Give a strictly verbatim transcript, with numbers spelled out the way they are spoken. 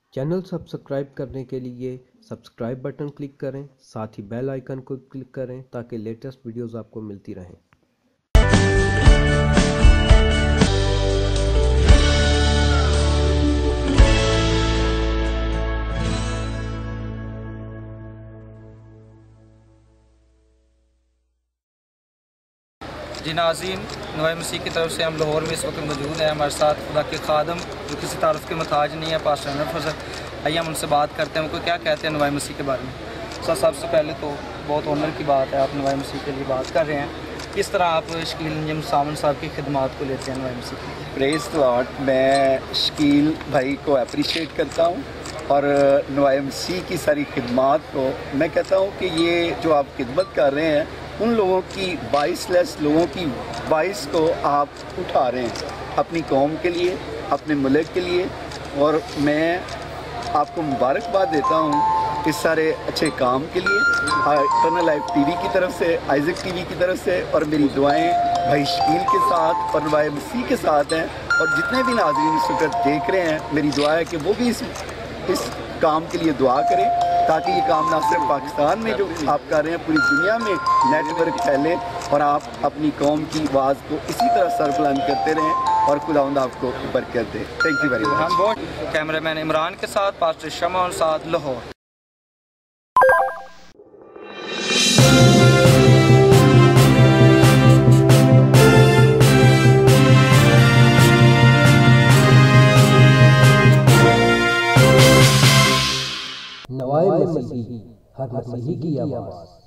Channel subscribe करने के लिए सब्सक्राइब बटन क्लिक करें, साथ ही बेल आइकन को क्लिक करें ताकि लेटेस्ट वीडियोस आपको मिलती रहें। जी नाज़रीन, नवाई-ए-मसीही की तरफ से हम लाहौर में इस वक्त मौजूद हैं। हमारे साथ खुदा के खादम जो किसी तारुफ के मोहताज नहीं है, पास्टर अनवर फजल। आइए हम उनसे बात करते हैं, उनको क्या कहते हैं नवाई-ए-मसीही के बारे में। सर, सबसे पहले तो बहुत ऑनर की बात है, आप नवाई-ए-मसीही के लिए बात कर रहे हैं। किस तरह आप शकील इंजम सामन साहब की खिदमात को लेते हैं नवाई-ए-मसीही की? प्रेज़ लॉर्ड, मैं शकील भाई को अप्रिशिएट करता हूँ और नवाई-ए-मसीही की सारी खिदमात को मैं कहता हूँ कि ये जो आप खिदमत कर रहे हैं उन लोगों की वॉइसलेस लोगों की वॉइस को आप उठा रहे हैं अपनी कौम के लिए, अपने मुल्क के लिए। और मैं आपको मुबारकबाद देता हूँ इस सारे अच्छे काम के लिए, इटर्नल लाइफ टीवी की तरफ से, आइजक टीवी की तरफ से। और मेरी दुआएं भाई शकील के साथ और नवाई-ए-मसीही के साथ हैं। और जितने भी नाज़रीन इस वक्त देख रहे हैं, मेरी दुआ है कि वो भी इस इस काम के लिए दुआ करें ताकि ये काम ना सिर्फ पाकिस्तान में जो आप कर रहे हैं, पूरी दुनिया में नेटवर्क फैले और आप अपनी कौम की आवाज़ को इसी तरह सरबुलंद करते रहें और खुदावंद आपको बरकत दे। Thank you very much. हम बहुत कैमरामैन इमरान के साथ पास्टर शमा और साथ लाहौर। नवाई-ए-मसीही, हर मसीही की आवाज़।